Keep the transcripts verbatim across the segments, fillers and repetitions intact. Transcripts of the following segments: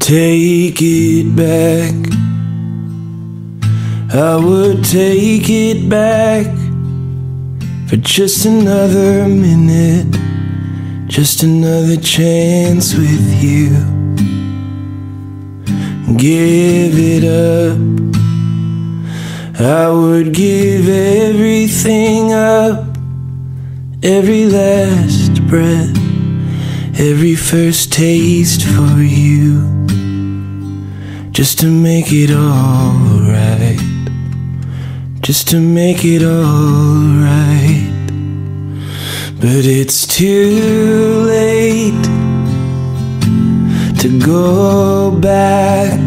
take it back. I would take it back for just another minute, just another chance with you. Give it up. I would give everything up, every last breath, every first taste for you, just to make it all right, just to make it all right. But it's too late to go back.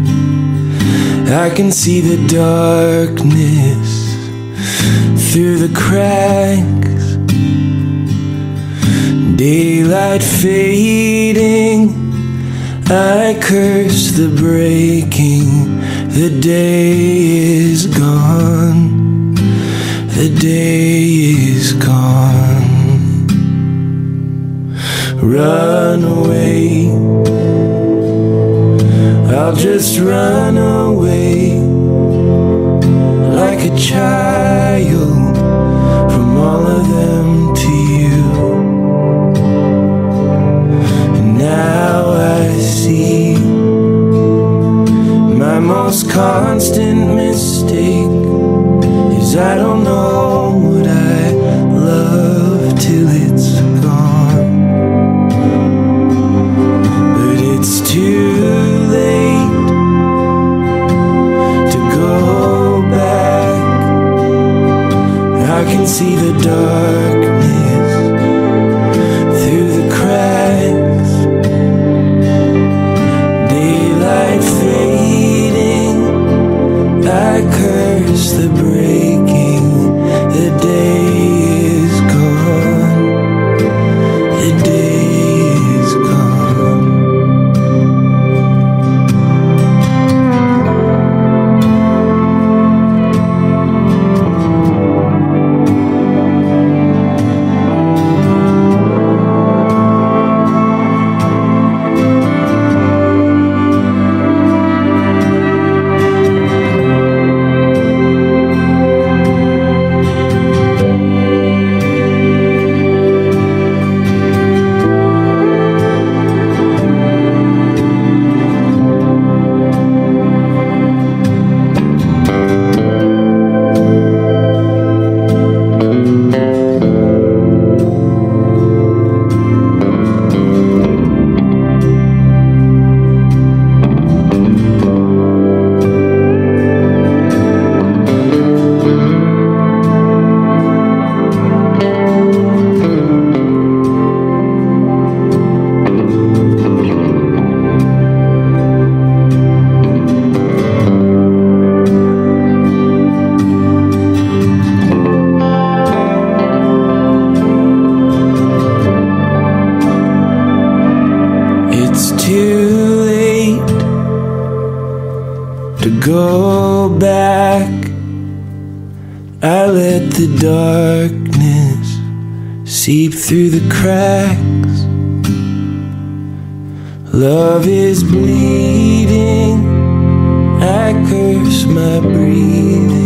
I can see the darkness through the cracks, daylight fading. I curse the breaking. The day is gone, the day is gone. Run away, I'll just run away like a child from all of them to you. And now I see my most constant mistake is I don't know what I love till it's gone. But it's too I can see the darkness through the cracks, daylight fading. I curse the breaking. The day is gone, the day is gone. It's too late to go back. I let the darkness seep through the cracks. Love is bleeding. I curse my breathing.